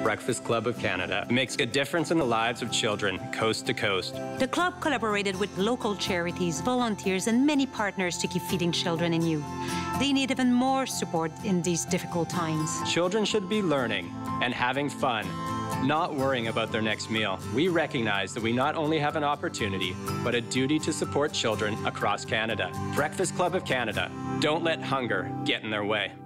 Breakfast Club of Canada makes a difference in the lives of children coast to coast. The club collaborated with local charities, volunteers, and many partners to keep feeding children and youth. They need even more support in these difficult times. Children should be learning and having fun, not worrying about their next meal. We recognize that we not only have an opportunity, but a duty to support children across Canada. Breakfast Club of Canada. Don't let hunger get in their way.